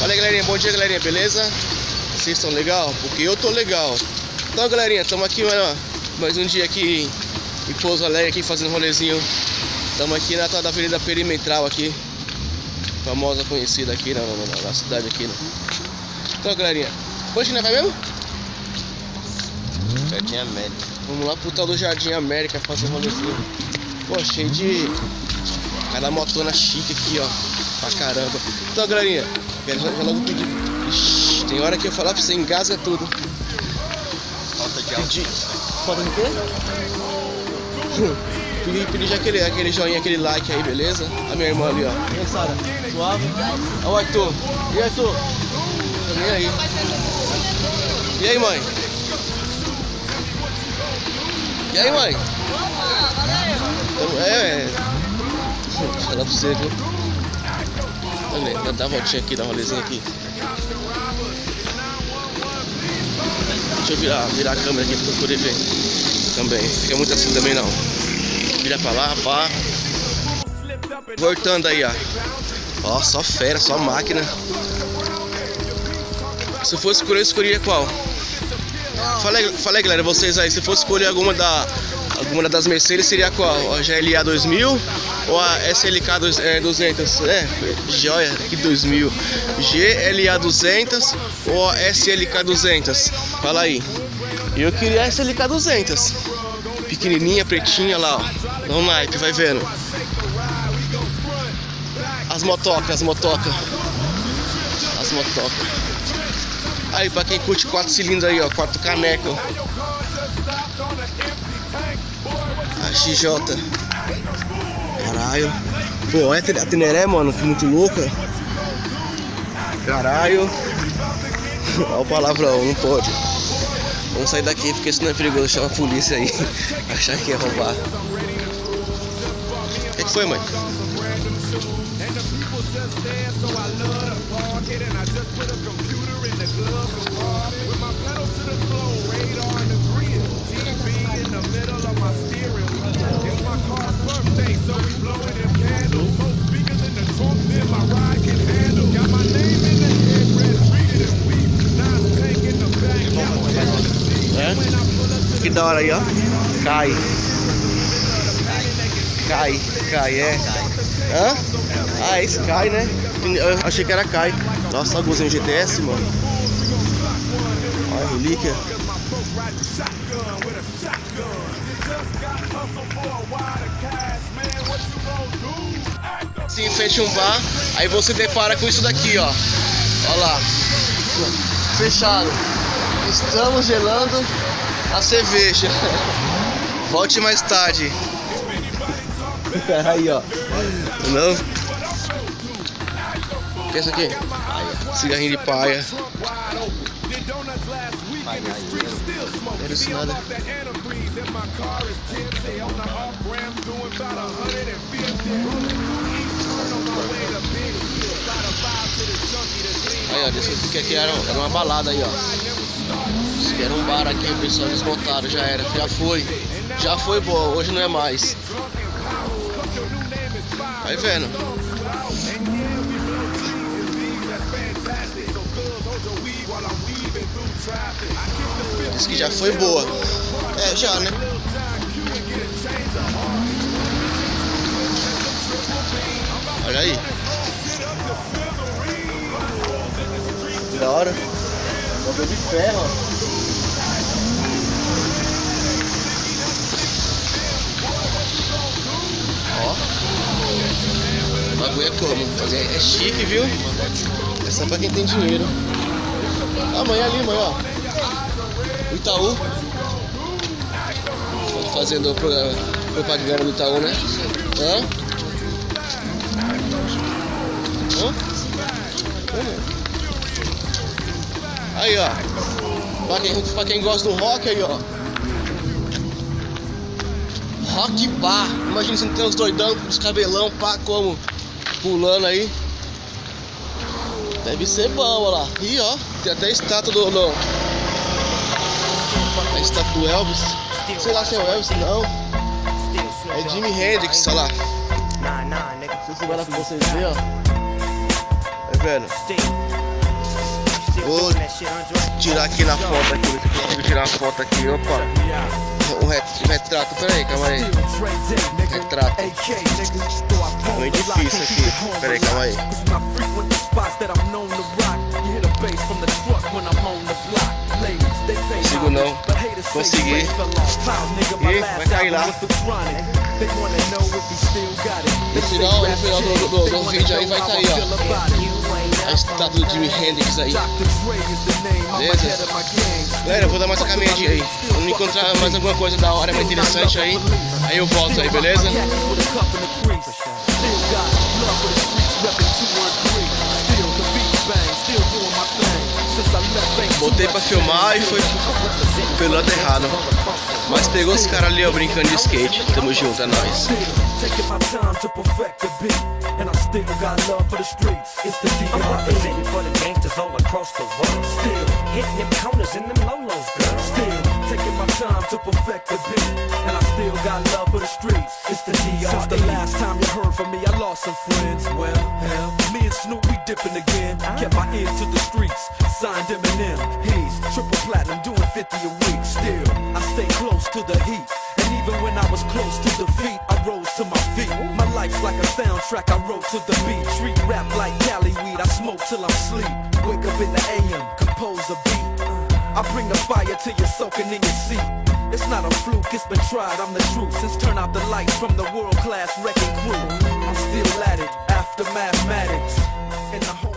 Fala aí, galerinha, bom dia, galerinha, beleza? Vocês estão legal? Porque eu tô legal. Então, galerinha, estamos aqui, mais um dia aqui em Pouso Alegre, aqui fazendo um rolezinho. Estamos aqui na tal da Avenida Perimetral aqui, famosa, conhecida aqui na cidade aqui, né? Então, galerinha, onde nós vai mesmo? Jardim América. Vamos lá pro tal do Jardim América fazer um rolezinho. Pô, cheio de cada motona chique aqui, ó, pra caramba. Então, galerinha, quero já logo pedir. Ixi, tem hora que eu falar pra você, engasga tudo. Falta de álcool. Falta de quê? Pedir já aquele joinha, aquele like aí, beleza? A minha irmã ali, ó. E aí, Sara? Suave? Ó o Arthur. E aí, Arthur? Também aí. E aí, mãe? E aí, mãe? Deixa eu dar pra você, viu? Olha, dá uma voltinha aqui, dá um rolezinho aqui. Deixa eu virar a câmera aqui pra eu poder ver também. Fica muito assim também não. Vira pra lá, pá. Voltando aí, ó. Ó, só fera, só máquina. Se eu fosse escolher, eu escolheria qual? Fala aí, galera, vocês aí, se fosse escolher alguma das Mercedes, seria qual? A GLA 2000 ou a SLK 200? Joia, que 2000. GLA 200 ou a SLK 200? Fala aí. Eu queria a SLK 200. Pequenininha, pretinha lá, ó. No naipe, vai vendo. As motocas. Aí, pra quem curte 4 cilindros aí, ó, 4 caneco. A XJ. Caralho. Pô, é a Teneré, mano, que muito louca. Caralho. Olha o palavrão, não pode. Vamos sair daqui porque senão é perigoso. Chama a polícia aí. Achar que ia roubar. O que foi, mãe? Que da hora aí, ó. Cai, é. Hã? Ah, esse cai, né? Eu achei que era cai. Nossa, olha o golzinho GTS, mano. Olha a relíquia. Se enfeite um bar, aí você depara com isso daqui, ó. Olha lá. Fechado. Estamos gelando a cerveja. Volte mais tarde. Aí, ó. Não. O que é isso aqui? Cigarrinho de paia. Não era isso nada. Aí, ó, isso aqui era uma balada aí, ó. Isso aqui era um bar aqui, o pessoal desmontaram, já era, já foi boa, hoje não é mais. Vai vendo. Diz que já foi boa. É, já, né? Olha aí. Da hora. Modelo de ferro, ó. O bagulho é como? É chique, viu? É só pra quem tem dinheiro. Amanhã ali, mãe, ó. O Itaú. Fazendo propaganda do Itaú, né? Aí, ó. Pra quem gosta do rock, aí, ó. Rock bar. Imagina se não tem uns doidão com os cabelão, pá, como pulando aí. Deve ser bom, ó lá. E ó, tem até a estátua a estátua do Elvis. Sei lá se é o Elvis, não. É Jimi Hendrix, olha lá. Não sei se vai dar pra vocês verem, ó. Tá vendo? Vou tirar aqui na foto aqui, se eu consigo tirar uma foto aqui, opa. Um retrato, peraí, calma aí. Retrato. Muito difícil aqui. Peraí, calma aí. Consigo não. Consegui. E vai cair lá. No final do vídeo aí vai cair, ó. A estátua do Jimi Hendrix aí. Beleza? Galera, eu vou dar mais uma caminhadinha aí. Vamos encontrar mais alguma coisa da hora, mais interessante aí. Aí eu volto aí, beleza? Botei pra filmar e foi pelo lado errado. Mas pegou os caras ali, ó, brincando de skate. Tamo junto, é nóis. Taking my time to perfect the beat, and I still got love for the streets. It's the D.R.E. I'm representing for the gangsters all across the world. Still hitting them corners in them lolos, girl. Still taking my time to perfect the beat, and I still got love for the streets. It's the D.R.E. Since the last time you heard from me, I lost some friends. Well, hell, me and Snoop, we dipping again. Kept my ear to the streets, signed Eminem. He's triple platinum, doing 50 a week. Still, I stay close to the heat. Even when I was close to defeat, I rose to my feet. My life's like a soundtrack, I wrote to the beat. Street rap like Cali weed, I smoke till I'm sleep. Wake up in the AM, compose a beat. I bring the fire till you're soaking in your seat. It's not a fluke, it's been tried, I'm the truth. Since turn out the lights from the world-class wrecking crew, I'm still at it, after mathematics. And the whole